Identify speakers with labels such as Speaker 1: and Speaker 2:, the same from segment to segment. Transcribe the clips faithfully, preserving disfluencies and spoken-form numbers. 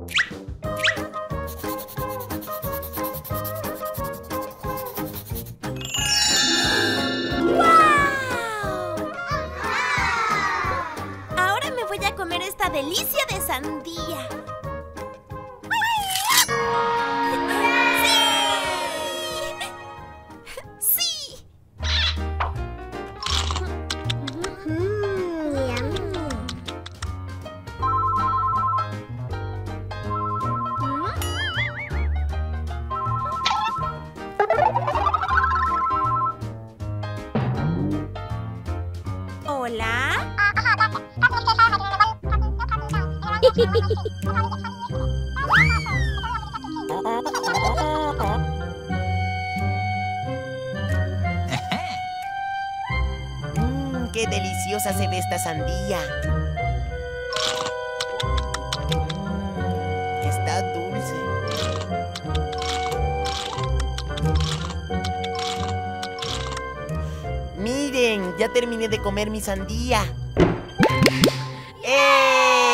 Speaker 1: Ahora me voy a comer esta delicia de sandía. Hola.
Speaker 2: Mmm, qué deliciosa se ve esta sandía. Mm, está dulce. Miren, ya terminé de comer mi sandía. ¡Eh!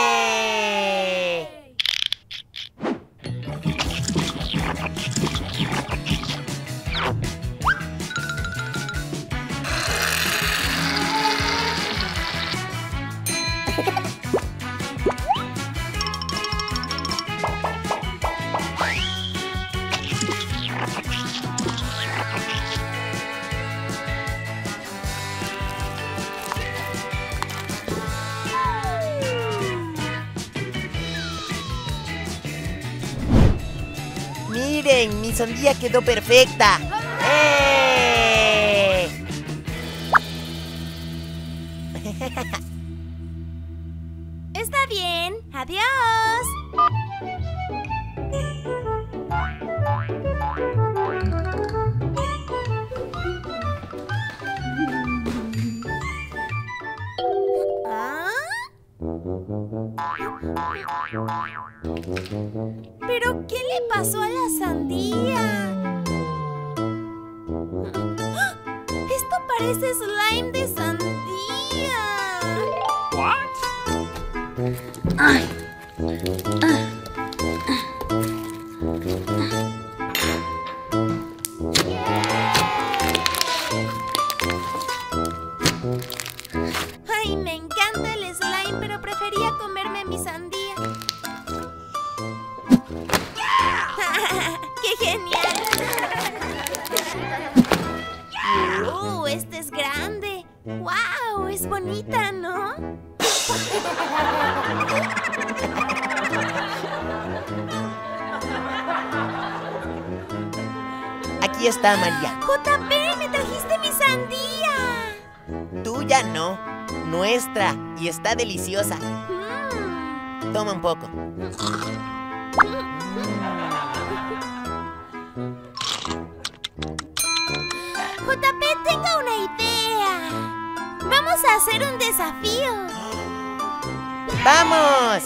Speaker 2: Miren, mi sandía quedó perfecta. ¡Eh!
Speaker 1: Está bien. Adiós. ¿Pero qué le pasó a la sandía? Esto parece slime de sandía.
Speaker 3: What?
Speaker 1: Ay. Ay, me encanta el slime, pero prefería comerme mi sandía. ¡Qué genial! ¡Uh! Este es grande. ¡Wow! Es bonita, ¿no?
Speaker 2: Aquí está, María.
Speaker 1: J P, me trajiste mi sandía.
Speaker 2: Tuya no, nuestra. Y está deliciosa.
Speaker 1: Mm.
Speaker 2: Toma un poco.
Speaker 1: J P, tengo una idea. Vamos a hacer un desafío.
Speaker 2: ¡Vamos!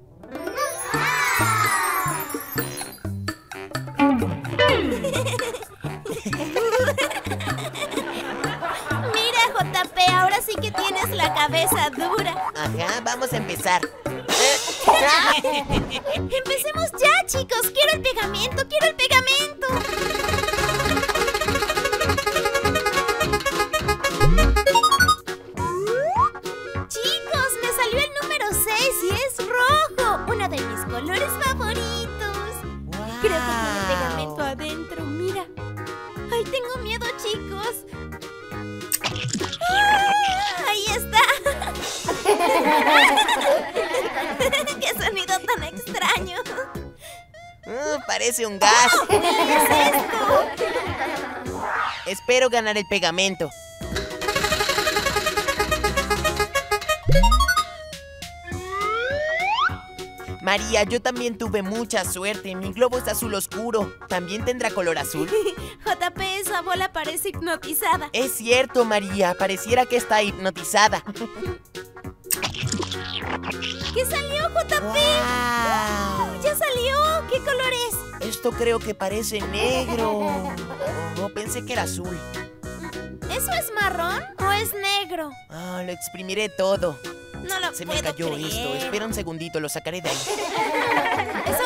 Speaker 1: Mira, J P, ahora sí que tienes la cabeza dura.
Speaker 2: Ajá, vamos a empezar.
Speaker 1: Empecemos ya, chicos. Quiero el pegamento, quiero el pegamento. Chicos, me salió el número seis y es rojo. Uno de mis colores favoritos.
Speaker 2: Wow.
Speaker 1: Creo que tiene pegamento adentro, mira. Ay, tengo miedo, chicos. ¡Ah! Ahí está. ¡Qué sonido tan extraño!
Speaker 2: Uh, parece un gas.
Speaker 1: ¿Qué es esto?
Speaker 2: Espero ganar el pegamento. María, yo también tuve mucha suerte. Mi globo es azul oscuro. ¿También tendrá color azul?
Speaker 1: J P, esa bola parece hipnotizada.
Speaker 2: Es cierto, María. Pareciera que está hipnotizada.
Speaker 1: ¿Qué salió, J P?
Speaker 2: ¡Wow!
Speaker 1: ¡Oh, ¡ya salió! ¿Qué color es?
Speaker 2: Esto creo que parece negro. No, pensé que era azul.
Speaker 1: ¿Eso es marrón o es negro?
Speaker 2: Ah, lo exprimiré todo.
Speaker 1: No lo
Speaker 2: Se me
Speaker 1: puedo
Speaker 2: cayó
Speaker 1: creer.
Speaker 2: esto. Espera un segundito, lo sacaré de ahí.
Speaker 1: Es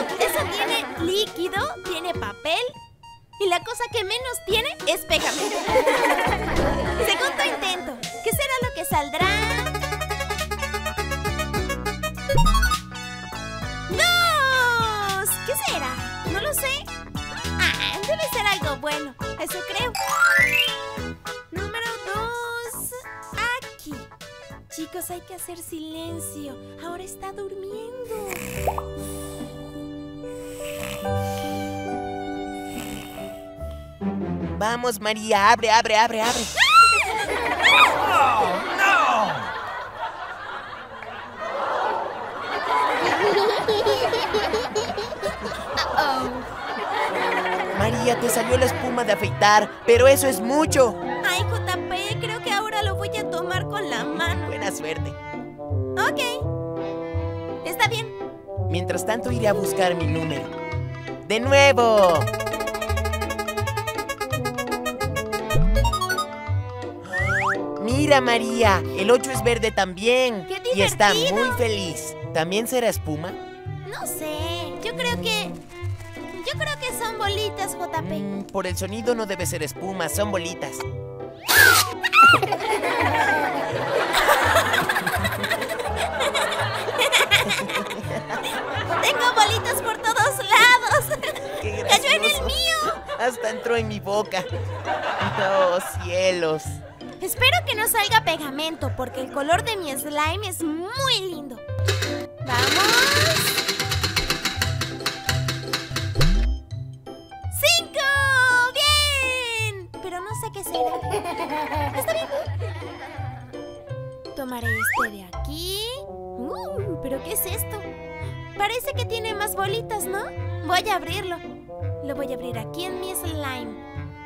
Speaker 1: cosa que menos tiene es pegamento. Segundo intento. ¿Qué será lo que saldrá? ¡Dos! ¿Qué será? No lo sé. Ah, debe ser algo bueno. Eso creo. Número dos. Aquí. Chicos, hay que hacer silencio. Ahora está durmiendo.
Speaker 2: Vamos, María, abre, abre, abre, abre.
Speaker 3: Oh, no!
Speaker 2: María, te salió la espuma de afeitar, pero eso es mucho.
Speaker 1: Ay, J P, creo que ahora lo voy a tomar con la mano.
Speaker 2: Buena suerte.
Speaker 1: Ok. Está bien.
Speaker 2: Mientras tanto, iré a buscar mi número. ¡De nuevo! Mira, María, el ocho es verde también.
Speaker 1: ¡Qué
Speaker 2: y está
Speaker 1: divertido!
Speaker 2: muy feliz. ¿También será espuma?
Speaker 1: No sé. Yo creo que... Yo creo que son bolitas, J P.
Speaker 2: Mm, por el sonido no debe ser espuma, son bolitas.
Speaker 1: Tengo bolitas por todos lados.
Speaker 2: ¡Qué
Speaker 1: ¡Cayó en el
Speaker 2: gracioso!
Speaker 1: mío!
Speaker 2: Hasta entró en mi boca. ¡Oh, cielos!
Speaker 1: Espero que no salga pegamento, porque el color de mi slime es muy lindo. ¡Vamos! ¡Cinco! ¡Bien! Pero no sé qué será. Está bien. Tomaré este de aquí. Uh, ¿pero qué es esto? Parece que tiene más bolitas, ¿no? Voy a abrirlo. Lo voy a abrir aquí en mi slime.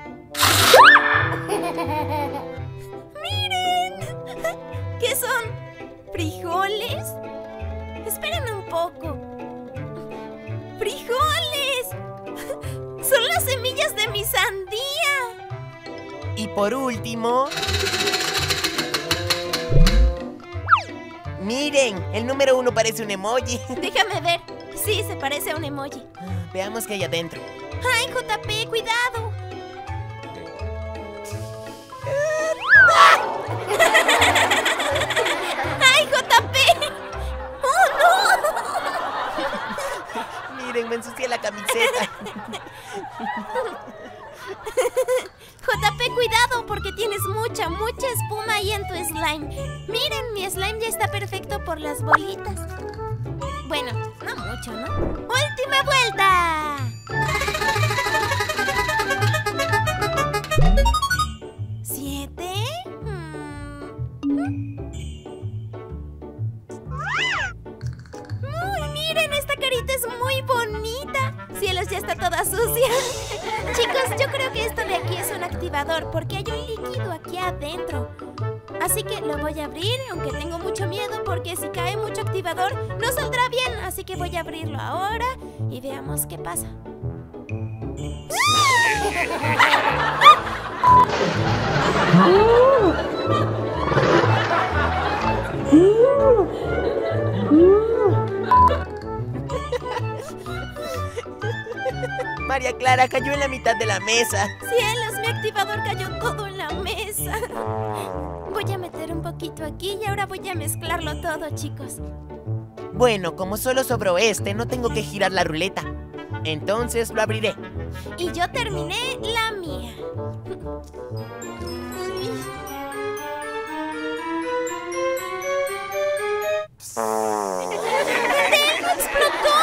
Speaker 1: ¡Miren! ¿Qué son? ¿Frijoles? Esperen un poco. ¡Frijoles! ¡Son las semillas de mi sandía!
Speaker 2: Y por último... Miren, el número uno parece un emoji.
Speaker 1: Déjame ver. Sí, se parece a un emoji.
Speaker 2: Veamos qué hay adentro.
Speaker 1: ¡Ay, J P, cuidado! ¡Ay, J P! ¡Oh, no!
Speaker 2: Miren, me ensucié la camiseta.
Speaker 1: J P, cuidado, porque tienes mucha, mucha espuma ahí en tu slime. Miren, mi slime ya está perfecto por las bolitas. Bueno, no mucho, ¿no? ¡Última vuelta! ¿Siete? Mm. ¡Uy, miren! Esta carita es muy bonita. Cielos, ya está toda sucia. Chicos, yo creo que esto de aquí es un activador porque hay un líquido aquí adentro. Así que lo voy a abrir, aunque tengo mucho miedo porque si cae mucho activador no saldrá bien. Así que voy a abrirlo ahora y veamos qué pasa.
Speaker 2: María Clara cayó en la mitad de la mesa.
Speaker 1: ¡Cielos! Mi activador cayó todo en la mesa. Voy a meter un poquito aquí y ahora voy a mezclarlo todo, chicos.
Speaker 2: Bueno, como solo sobró este, no tengo que girar la ruleta. Entonces lo abriré.
Speaker 1: Y yo terminé la mía. ¡Tengo explotó!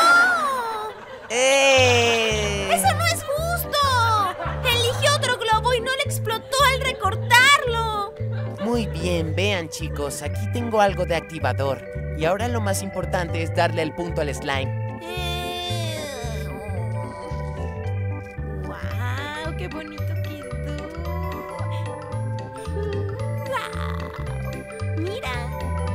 Speaker 2: ¡Eh!
Speaker 1: ¡Eso no es justo! Elige otro globo y no le explotó al recortarlo.
Speaker 2: Muy bien, vean chicos, aquí tengo algo de activador. Y ahora lo más importante es darle el punto al slime.
Speaker 1: Eh... ¡Wow! ¡Qué bonito quedó! ¡Wow! ¡Mira!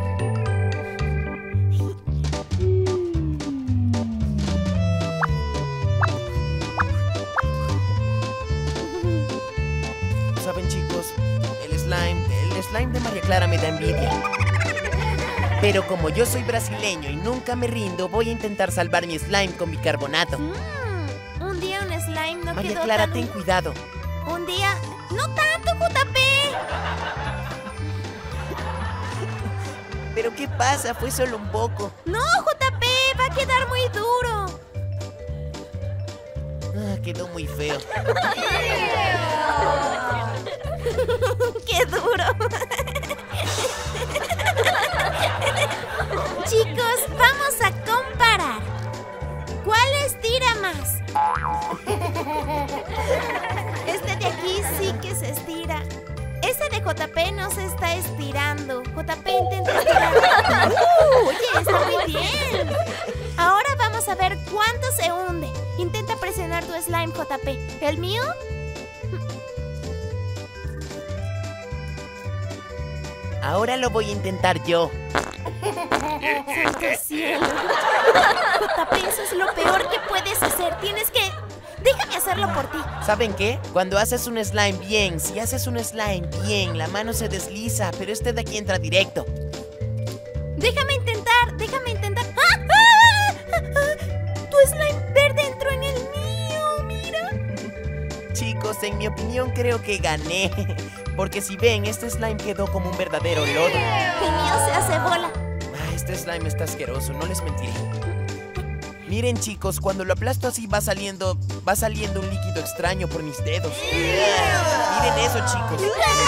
Speaker 2: ¿Saben chicos? El slime, el slime de María Clara me da envidia. Pero como yo soy brasileño y nunca me rindo, voy a intentar salvar mi slime con bicarbonato.
Speaker 1: Mm, un día un slime no
Speaker 2: María
Speaker 1: quedó
Speaker 2: Clara,
Speaker 1: tan...
Speaker 2: ten cuidado.
Speaker 1: Un día... ¡No tanto, J P!
Speaker 2: ¿Pero qué pasa? Fue solo un poco.
Speaker 1: ¡No, J P! ¡Va a quedar muy duro!
Speaker 2: Ah, quedó muy feo.
Speaker 1: ¡Qué duro! Chicos, vamos a comparar. ¿Cuál estira más? Este de aquí sí que se estira. Ese de J P no se está estirando. J P intenta estirar. ¡Uh! Oye, está muy bien. Ahora vamos a ver cuánto se hunde. Intenta presionar tu slime, J P. ¿El mío?
Speaker 2: Ahora lo voy a intentar yo.
Speaker 1: ¡Santo cielo! J P, eso es lo peor que puedes hacer. Tienes que... Déjame hacerlo por ti.
Speaker 2: ¿Saben qué? Cuando haces un slime bien, si haces un slime bien, la mano se desliza, pero este de aquí entra directo.
Speaker 1: Déjame intentar, déjame intentar. ¡Ah! ¡Ah! ¡Ah! Tu slime verde entró en el mío, mira.
Speaker 2: Chicos, en mi opinión creo que gané. Porque si ven, este slime quedó como un verdadero lodo.
Speaker 1: El mío se hace bola.
Speaker 2: Ah, este slime está asqueroso, no les mentiré. Miren, chicos, cuando lo aplasto así va saliendo, va saliendo un líquido extraño por mis dedos. Miren eso, chicos.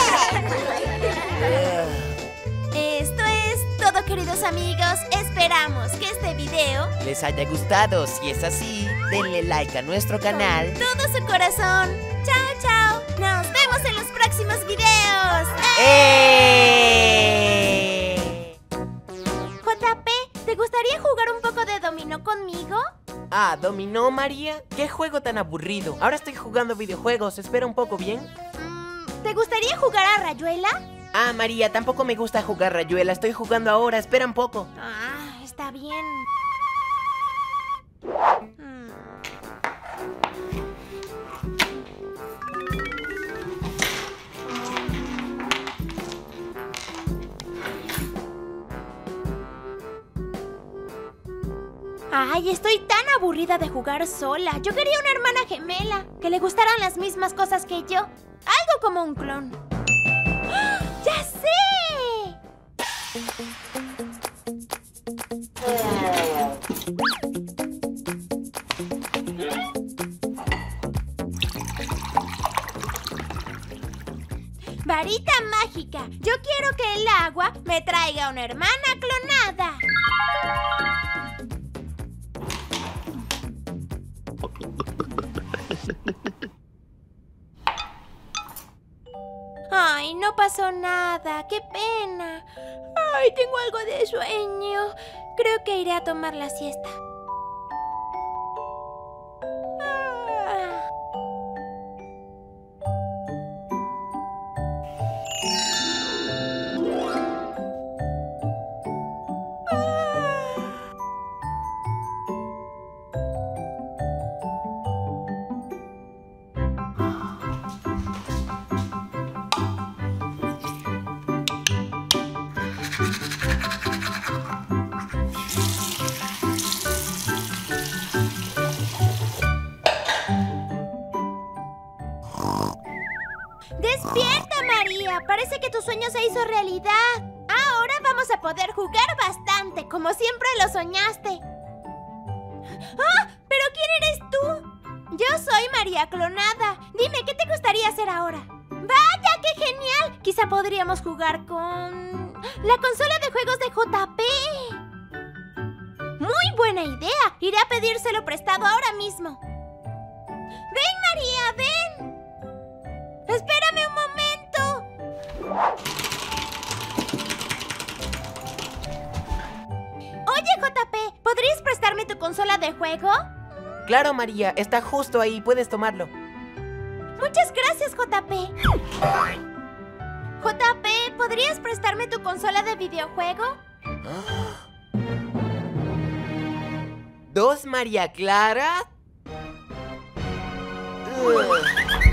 Speaker 1: Esto es todo, queridos amigos. Esperamos que este video
Speaker 2: les haya gustado. Si es así, denle like a nuestro canal.
Speaker 1: todo su corazón. Chao, chao. Nos vemos en los próximos videos.
Speaker 2: ¡Eh!
Speaker 1: J P, ¿te gustaría jugar un poco de dominó conmigo?
Speaker 2: Ah, ¿dominó, María? ¿Qué juego tan aburrido? Ahora estoy jugando videojuegos. Espera un poco, ¿bien?
Speaker 1: Mm, ¿Te gustaría jugar a Rayuela?
Speaker 2: Ah, María, tampoco me gusta jugar Rayuela. Estoy jugando ahora. Espera un poco.
Speaker 1: Ah, está bien. Mm. Ay, estoy tan aburrida de jugar sola. Yo quería una hermana gemela, que le gustaran las mismas cosas que yo. Algo como un clon. ¡Ah! ¡Ya sé! Varita mágica. Yo quiero que el agua me traiga una hermana clonada. Ay, no pasó nada. ¡Qué pena! Ay, tengo algo de sueño. Creo que iré a tomar la siesta. Ah. ¡Despierta, María! Parece que tu sueño se hizo realidad. Ahora vamos a poder jugar bastante, como siempre lo soñaste. ¡Ah! ¿Pero quién eres tú? Yo soy María Clonada. Dime, ¿qué te gustaría hacer ahora? ¡Vaya, qué genial! Quizá podríamos jugar con... la consola de juegos de J P. ¡Muy buena idea! Iré a pedírselo prestado ahora mismo. ¡Ven, María, ven! ¡Espérame un momento! Oye, J P, ¿podrías prestarme tu consola de juego?
Speaker 2: Claro, María, está justo ahí. Puedes tomarlo.
Speaker 1: Muchas gracias, J P. J P, ¿podrías prestarme tu consola de videojuego?
Speaker 2: ¿Dos María Clara? Ugh.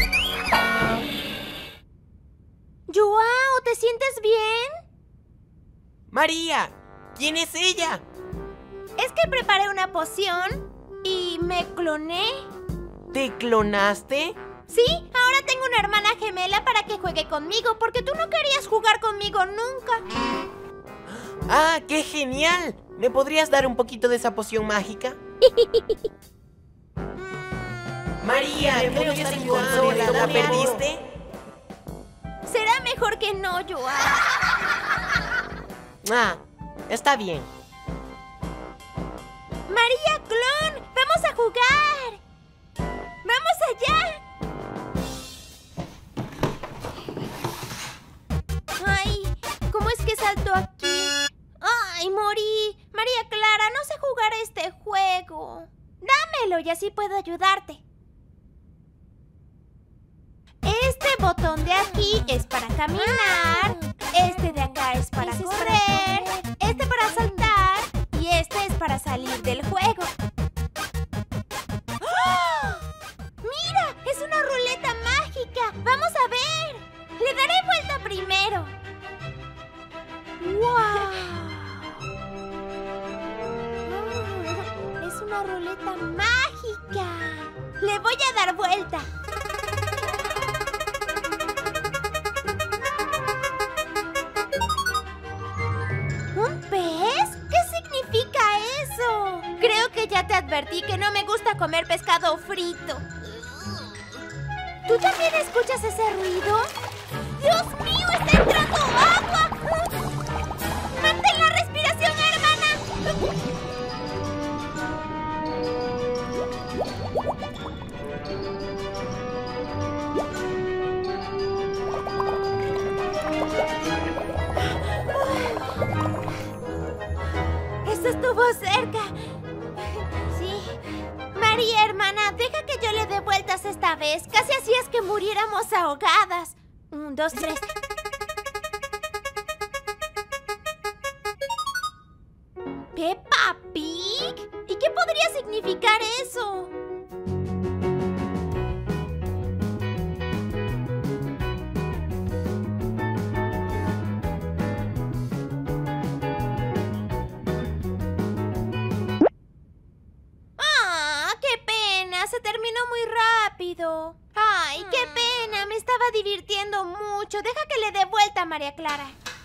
Speaker 1: Joao, ¿te sientes bien?
Speaker 2: María, ¿quién es ella?
Speaker 1: Es que preparé una poción y me cloné.
Speaker 2: ¿Te clonaste?
Speaker 1: Sí, ahora tengo una hermana gemela para que juegue conmigo, porque tú no querías jugar conmigo nunca.
Speaker 2: ¡Ah, qué genial! ¿Me podrías dar un poquito de esa poción mágica? María, ¿me podrías ayudar sola? ¿La perdiste?
Speaker 1: Será mejor que no, Joa.
Speaker 2: Ah, está bien.
Speaker 1: María Clon, vamos a jugar. ¡Vamos allá! Ay, ¿cómo es que saltó aquí? ¡Ay, morí! María Clara, no sé jugar este juego. Dámelo y así puedo ayudarte. Este botón de aquí es para caminar. Este de acá es para correr. Este para saltar. Y este es para salir del juego. ¡Oh! ¡Mira! ¡Es una ruleta mágica! ¡Vamos a ver! Le daré vuelta primero. ¡Wow! Oh, es una ruleta mágica. Le voy a dar vuelta. ¿Un pez? ¿Qué significa eso? Creo que ya te advertí que no me gusta comer pescado frito. ¿Tú también escuchas ese ruido? ¡Dios mío! ¡Está entrando agua! ¡Mantén la respiración, hermana! ¡Eso estuvo cerca! Sí. María, hermana, deja que yo le dé vueltas esta vez. Casi hacías que muriéramos ahogadas. Un, dos, tres. ¿Peppa Pig? ¿Y qué podría significar eso? ¡Ah! ¡Qué pena! Se terminó muy rápido. ¡Ay, qué pena! Me estaba divirtiendo mucho. Deja que le dé vuelta a María Clara.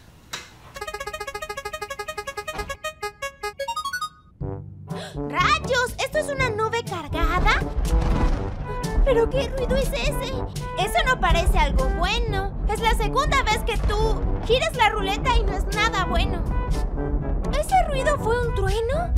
Speaker 1: ¡Rayos! ¿Esto es una nube cargada? ¿Pero qué ruido es ese? Eso no parece algo bueno. Es la segunda vez que tú giras la ruleta y no es nada bueno. ¿Ese ruido fue un trueno?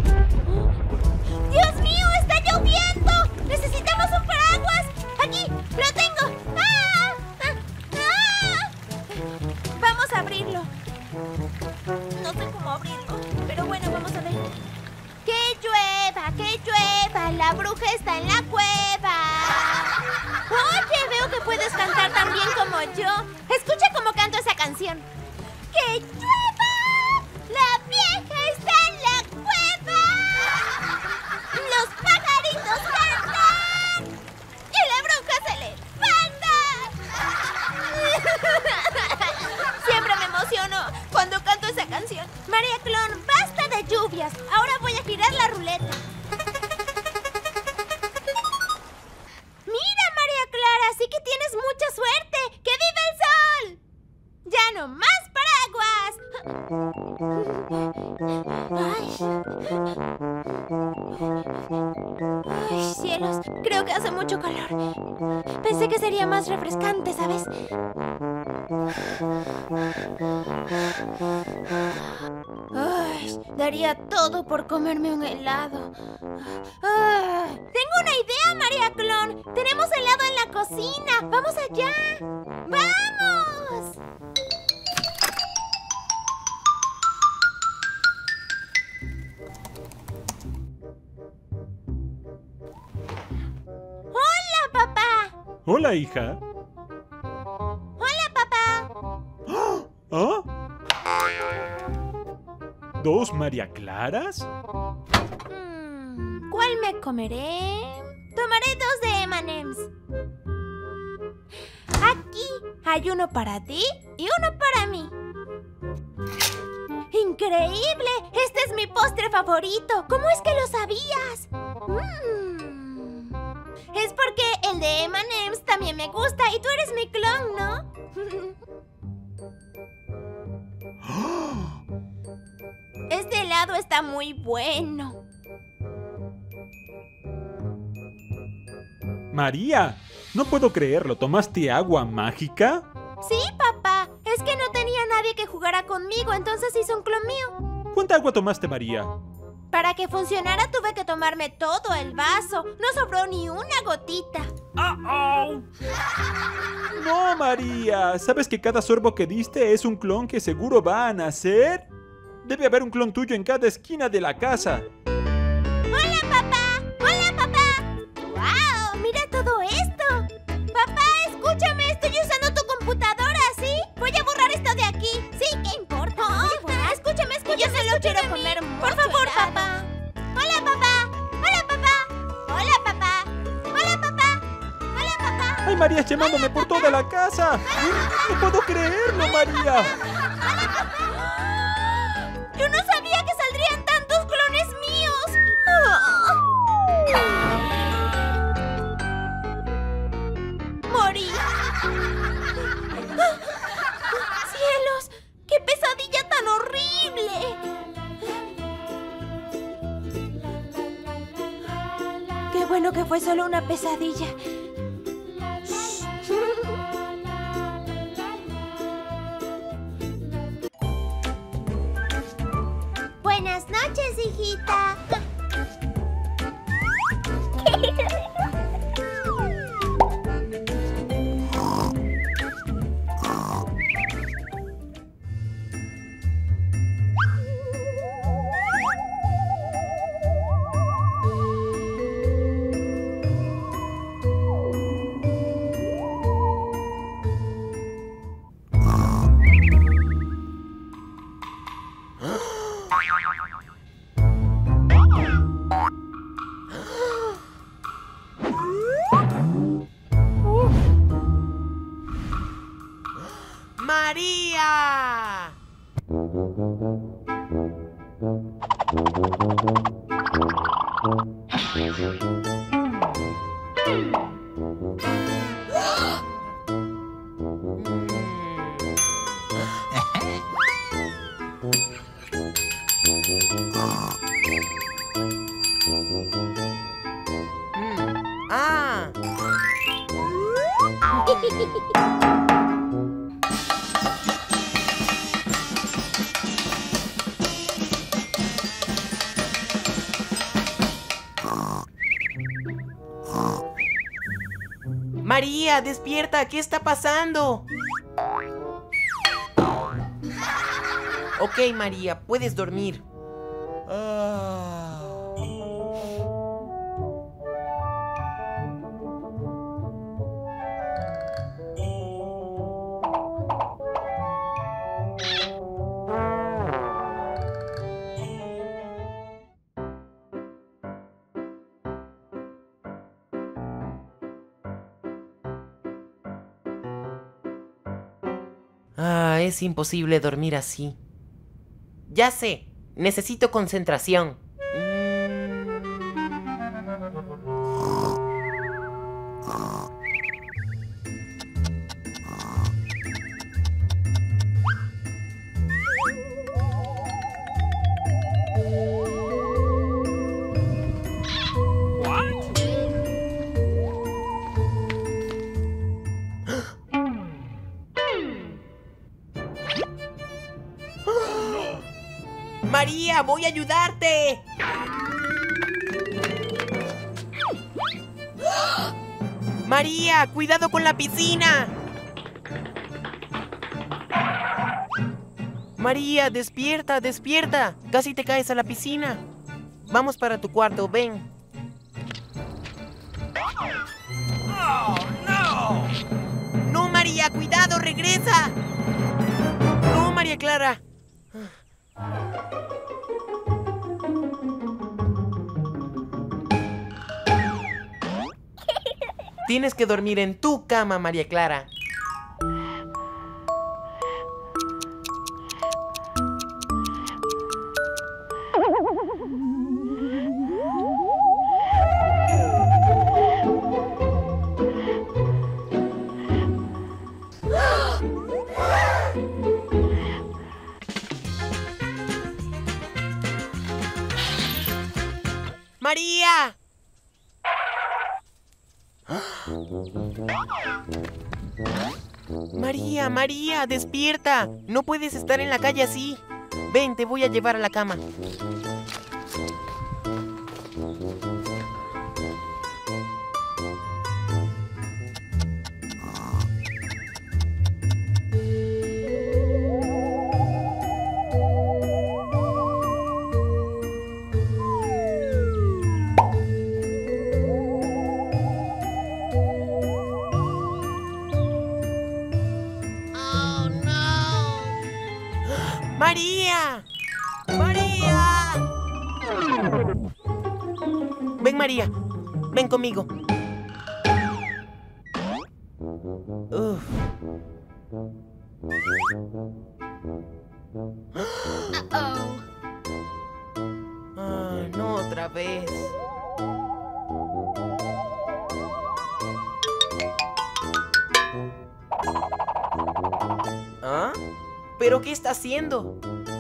Speaker 1: ¡Dios mío! ¡Está lloviendo! ¡Necesitamos un paraguas! ¡Aquí! ¡Lo tengo! ¡Ah! ¡Ah! ¡Ah! Vamos a abrirlo. No sé cómo abrirlo, pero bueno, vamos a ver. ¡Que llueva! ¡Que llueva! ¡La bruja está en la cueva! Oye, veo que puedes cantar tan bien como yo. Escucha cómo canto esa canción. ¡Que llueva! ¡La vieja está en la cueva! ¡Los pajaritos cantan! ¡Y la bruja se levanta! Siempre me emociono cuando canto esa canción. María Clon, basta de lluvias. Ahora voy a girar la ruleta. Mira, María Clara, sí que tienes mucha suerte. ¡Que viva el sol! ¡Ya no más paraguas! Ay. Ay, cielos, creo que hace mucho calor. Pensé que sería más refrescante, ¿sabes? Ay, daría todo por comerme un helado. Ay, tengo una idea, María Clon. Tenemos helado en la cocina. ¡Vamos allá! ¡Vamos! ¡Hola, papá!
Speaker 3: Hola, hija.
Speaker 1: ¡Hola, papá!
Speaker 3: ¿Ah? ¿Dos María Claras?
Speaker 1: Hmm, ¿cuál me comeré? Tomaré dos de eme and eme's. Aquí hay uno para ti y uno para mí. ¡Increíble! Este es mi postre favorito. ¿Cómo es que lo sabías? Mm. Es también me gusta y tú eres mi clon, ¿no? Este helado está muy bueno.
Speaker 3: María, no puedo creerlo. ¿Tomaste agua mágica?
Speaker 1: Sí, papá. Es que no tenía nadie que jugara conmigo, entonces hice un clon mío.
Speaker 3: ¿Cuánta agua tomaste, María?
Speaker 1: Para que funcionara tuve que tomarme todo el vaso. No sobró ni una gotita.
Speaker 3: ¡Oh, oh! No, María. ¿Sabes que cada sorbo que diste es un clon que seguro va a nacer? Debe haber un clon tuyo en cada esquina de la casa.
Speaker 1: ¡Hola, papá! ¡Hola, papá! ¡Wow! ¡Mira todo esto! Papá, escúchame. Estoy usando tu computadora, ¿sí? Voy a borrar esto de aquí. Sí, ¿qué importa? Oh, escúchame, escúchame. Yo solo quiero comer mucho. Por favor, helado. Papá. Hola, papá. Hola, papá. Hola, papá. Hola, papá. Hola, papá.
Speaker 3: ¡Ay, María, llamándome por toda la casa! ¡No puedo creerlo, María!
Speaker 1: ¡Yo no sabía que saldrían tantos clones míos! ¡Morí! ¡Cielos! ¡Qué pesadilla tan horrible! ¡Qué bueno que fue solo una pesadilla! Buenas noches, hijita.
Speaker 2: ¡María! ¡Ah! María, despierta, ¿qué está pasando? Ok, María, puedes dormir. Ah. Ah, es imposible dormir así. Ya sé, necesito concentración. María, voy a ayudarte. María, cuidado con la piscina. María, despierta, despierta. Casi te caes a la piscina. Vamos para tu cuarto, ven. Oh, no. No, María, cuidado, regresa. No, María Clara. Tienes que dormir en tu cama, María Clara. María, María, despierta. No puedes estar en la calle así. Ven, te voy a llevar a la cama. ¡María! ¡María! Ven, María. Ven conmigo. Uf.
Speaker 1: Uh-oh.
Speaker 2: Ah, no otra vez. ¿Ah? ¿Pero qué está haciendo?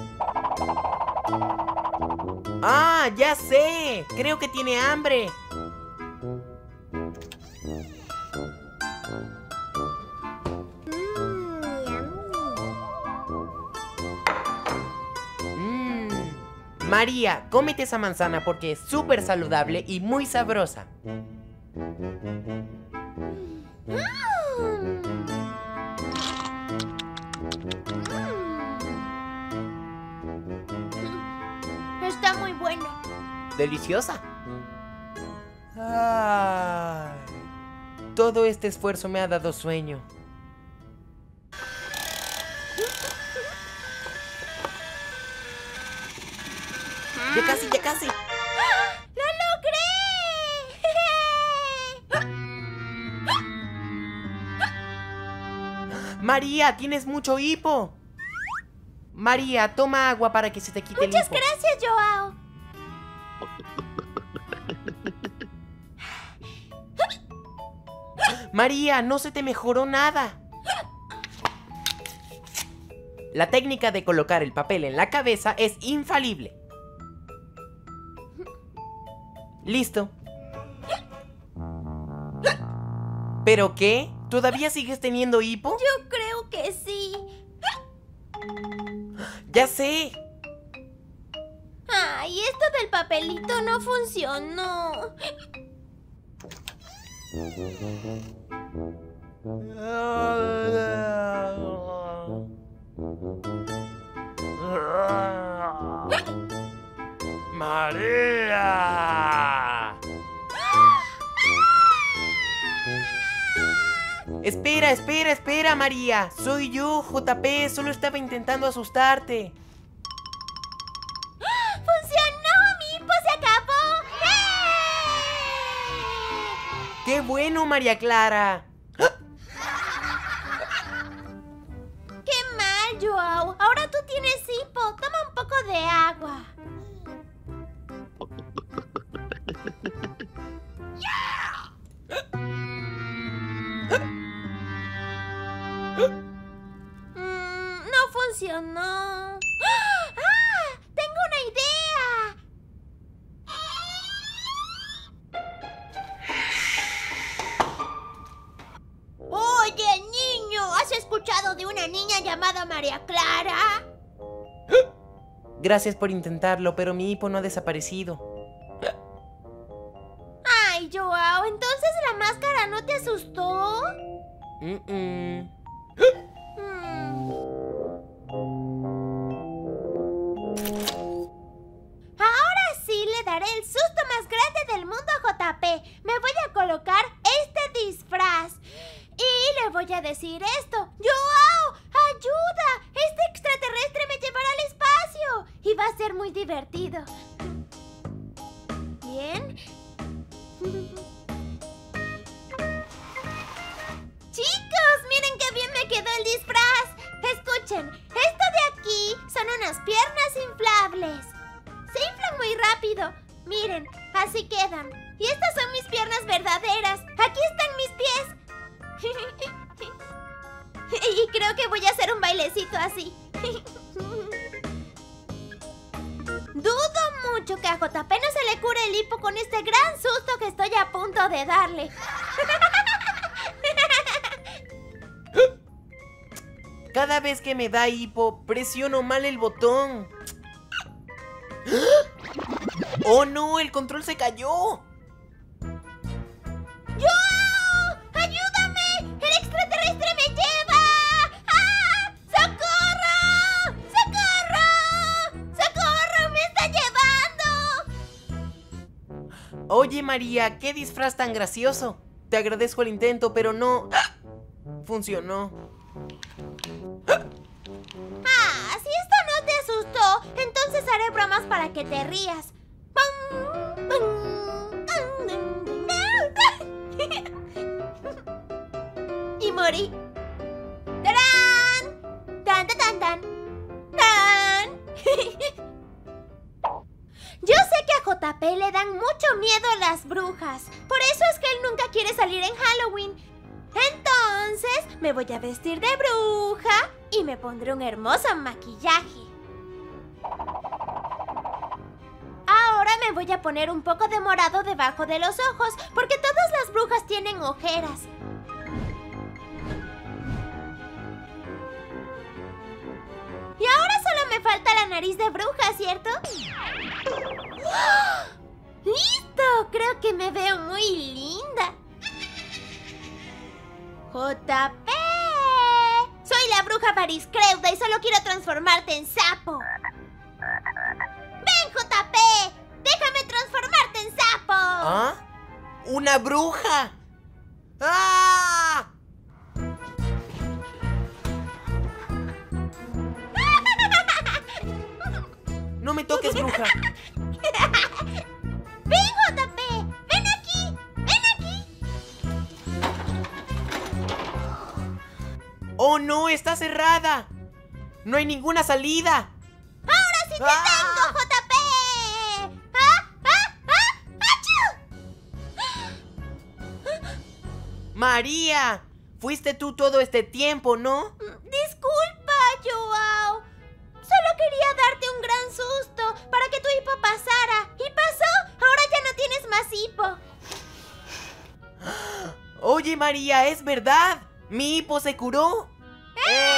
Speaker 2: ¡Ah, ya sé! Creo que tiene hambre. Mm. María, cómete esa manzana porque es súper saludable y muy sabrosa.
Speaker 1: Está muy bueno.
Speaker 2: Deliciosa. Ay, todo este esfuerzo me ha dado sueño. Ya casi, ya casi.
Speaker 1: ¡Lo logré!
Speaker 2: María, tienes mucho hipo. María, toma agua para que se te quite
Speaker 1: Muchas
Speaker 2: el hipo.
Speaker 1: gracias, Joao.
Speaker 2: María, no se te mejoró nada. La técnica de colocar el papel en la cabeza es infalible. Listo. ¿Pero qué? ¿Todavía sigues teniendo hipo?
Speaker 1: Yo creo que sí.
Speaker 2: ¡Ya sé!
Speaker 1: Ay, esto del papelito no funcionó.
Speaker 2: ¡María! Espera, espera, espera, María. Soy yo, J P. Solo estaba intentando asustarte.
Speaker 1: ¡Funcionó! ¡Mi hipo se acabó! ¡Eh!
Speaker 2: ¡Qué bueno, María Clara!
Speaker 1: ¡Qué mal, Joao! Ahora tú tienes hipo. Toma un poco de agua. Mm, no funcionó. ¡Ah! ¡Tengo una idea! Oye, niño, ¿has escuchado de una niña llamada María Clara?
Speaker 2: Gracias por intentarlo, pero mi hipo no ha desaparecido.
Speaker 1: Ay, Joao, ¿entonces la máscara no te asustó?
Speaker 2: Mm-mm.
Speaker 1: Mm. Ahora sí le daré el susto más grande del mundo a J P. Me voy a colocar este disfraz. Y le voy a decir esto. ¡Joao! ¡Ayuda! ¡Este extraterrestre me llevará al espacio! Y va a ser muy divertido. ¿Bien? ¡Chicos! ¡Miren qué bien me quedó el disfraz! Escuchen, esto de aquí son unas piernas inflables. Se inflan muy rápido. Miren, así quedan. Y estas son mis piernas verdaderas. Aquí están mis pies. Y creo que voy a hacer un bailecito así. Dudo mucho que a J P no se le cure el hipo con este gran susto que estoy a punto de darle.
Speaker 2: Cada vez que me da hipo, presiono mal el botón. ¡Oh no! ¡El control se cayó!
Speaker 1: ¡Joao! ¡Ayúdame! ¡El extraterrestre me lleva! ¡Ah! ¡Socorro! ¡Socorro! ¡Socorro! ¡Me está llevando!
Speaker 2: Oye, María, ¿qué disfraz tan gracioso? Te agradezco el intento, pero no... funcionó.
Speaker 1: Ah, si esto no te asustó, entonces haré bromas para que te rías. Y morí. ¡Tarán! ¡Tan, tan, tan, tan! ¡Tan! Yo sé que a J P le dan mucho miedo las brujas. Por eso es que él nunca quiere salir en Halloween. Entonces me voy a vestir de bruja y me pondré un hermoso maquillaje. Ahora me voy a poner un poco de morado debajo de los ojos, porque todas las brujas tienen ojeras. Y ahora solo me falta la nariz de bruja, ¿cierto? ¡Oh! ¡Listo! Creo que me veo muy linda. J P. Soy la bruja Variscreuda y solo quiero transformarte en sapo. ¡Ven, J P! ¡Déjame transformarte en sapo!
Speaker 2: ¿Ah? ¡Una bruja! ¡Ah! ¡No me toques, bruja!
Speaker 1: ¡Ven, J P! ¡Ven aquí! ¡Ven aquí!
Speaker 2: ¡Oh, no! ¡Está cerrada! ¡No hay ninguna salida!
Speaker 1: ¡Ahora sí te
Speaker 2: ¡Ah!
Speaker 1: tengo, J P! ¡Ah! ¡Ah! ¡Ah! ¡Achú!
Speaker 2: ¡María! Fuiste tú todo este tiempo, ¿no?
Speaker 1: Disculpa, Joao. Solo quería darte un gran susto para que tu hipo pasara. ¿Y pasó? Ahora ya no tienes más hipo.
Speaker 2: Oye, María, es verdad. Mi hipo se curó.
Speaker 1: ¡Eh!